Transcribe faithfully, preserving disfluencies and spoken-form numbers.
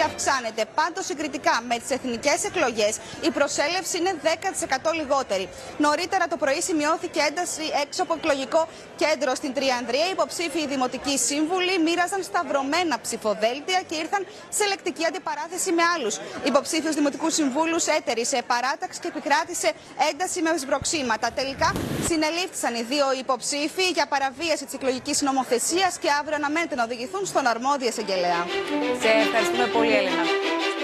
αυξάνεται. Πάντως, συγκριτικά με τις εθνικές εκλογές, η προσέλευση είναι δέκα τοις εκατό λιγότερη. Νωρίτερα το πρωί σημειώθηκε ένταση έξω από εκλογικό κέντρο στην Τριανδρία. Οι υποψήφοι δημοτικοί σύμβουλοι μοίραζαν σταυρωμένα ψηφοδέλτια και ήρθαν σε λεκτική αντιπαράθεση με άλλους υποψήφιους δημοτικούς συμβούλους. Έτερησε παράταξη και επικράτησε ένταση με σμπροξίματα. Τελικά συνελήφθησαν οι δύο υποψήφοι για παραβίαση της εκλογικής νομοθεσίας και αύριο αναμένεται να οδηγηθούν στον αρμόδιο εισαγγελέα. Σε ευχαριστούμε πολύ, Έλενα.